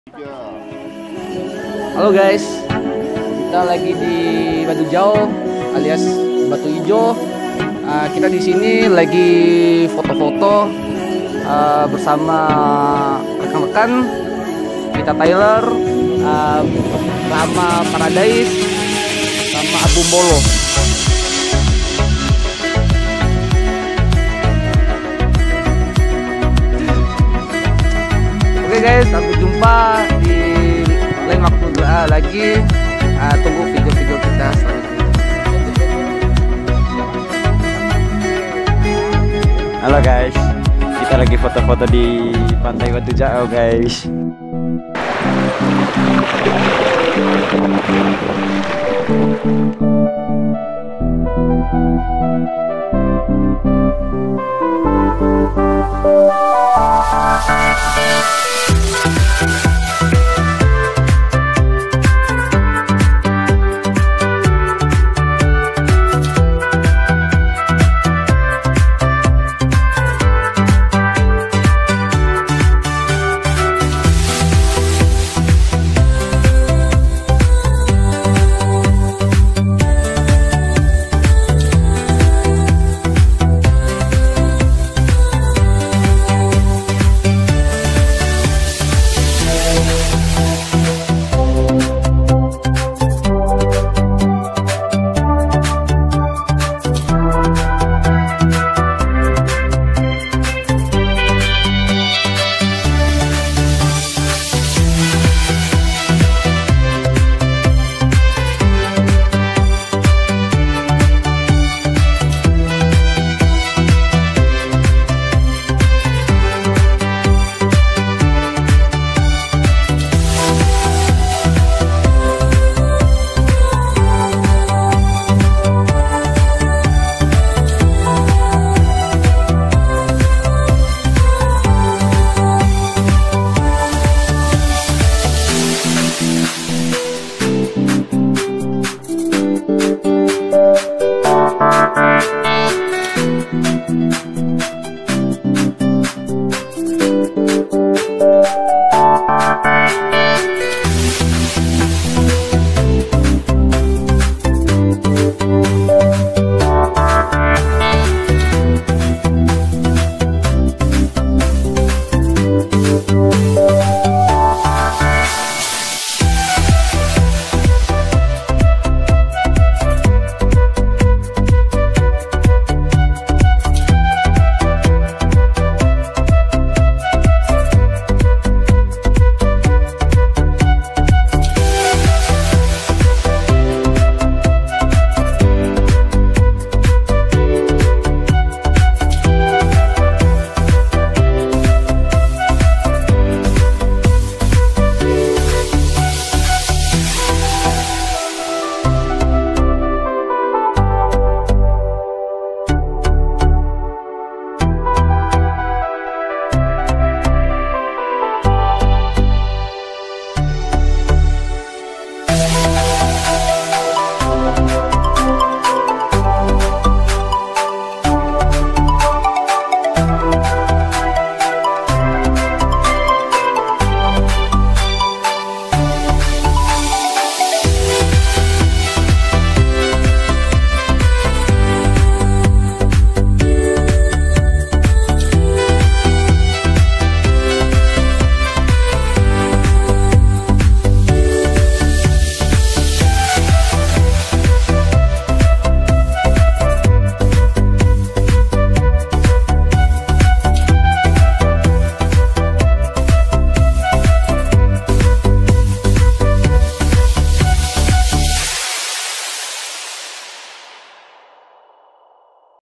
Halo guys, kita lagi di Batu Jauh alias Batu Ijo. Kita di sini lagi foto-foto bersama rekan-rekan kita Tyler, sama Paradise, sama Abu Bolo. Oke guys, sampai jumpa di lain waktu lagi. Tunggu video-video kita selanjutnya. Halo guys, kita lagi foto-foto di Pantai Wadu Jauh guys.